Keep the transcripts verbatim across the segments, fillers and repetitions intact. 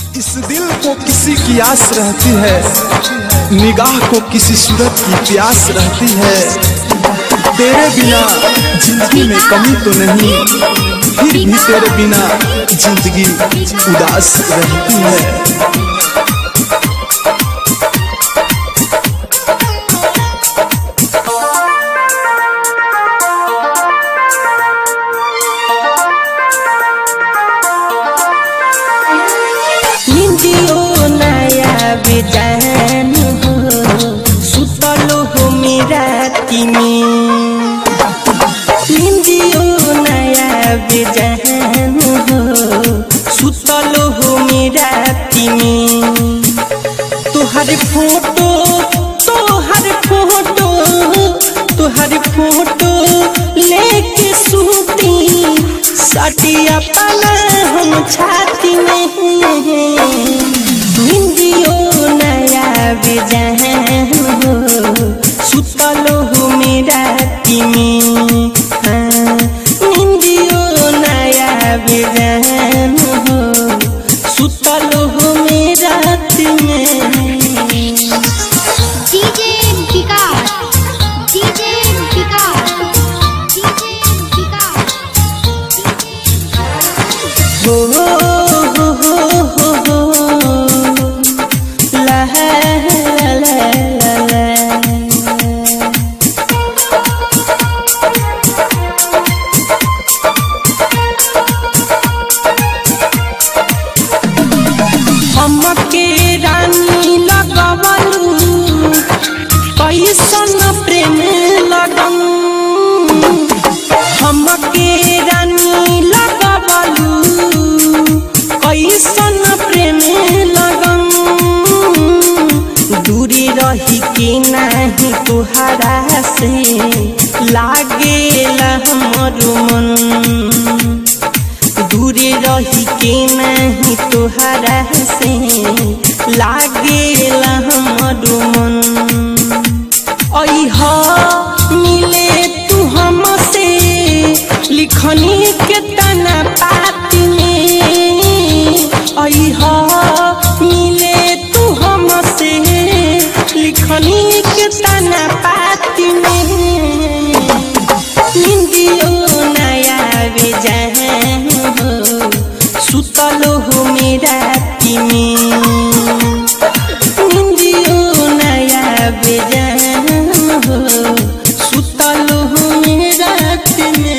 इस दिल को किसी की आस रहती है, निगाह को किसी सूरत की प्यास रहती है। तेरे बिना जिंदगी में कमी तो नहीं, फिर भी तेरे बिना जिंदगी उदास रहती है। बेजान हो सुतलो हो मेरा तिमी, निंदियो नया बेजान हो सुतलो हो मेरा तिमी। तुहर फोटो तुहर फोटो तुहर फोटो लेके सूती सटिया पाना हम छाती में। निंदियो नया बेजान हो सुतलो हो मेरा तिमी, हाँ निंदियो नया बेजान हो सुतलो हो मेरा तिमी। DJ Vikas DJ Vikas DJ Vikas हो हो हो हो हो ला ला ला ला। हमके रानी लगवलू कैसन प्रेम लगन, हमके रानी लगवलू कैसन प्रेम लगन। दूरी रही के नहीं तुहरा से लागेला हमर मन, दूरी रही के नहीं तुहरा से लागेला हमर मन। अइहा मिले तू हमसे लिखनी के तना पाती में, अइहा मिले तू हमसे लिखनी के तना पाती में। निंदियो नया बेजान हो सुतलो हो मेरा तिमी, निंदियो नया बेजान हो सुतलो हो मेरा तिमी।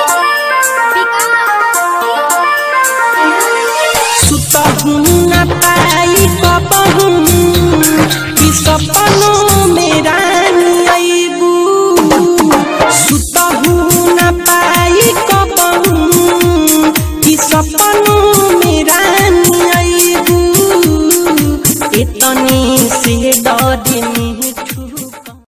सुता हूँ ना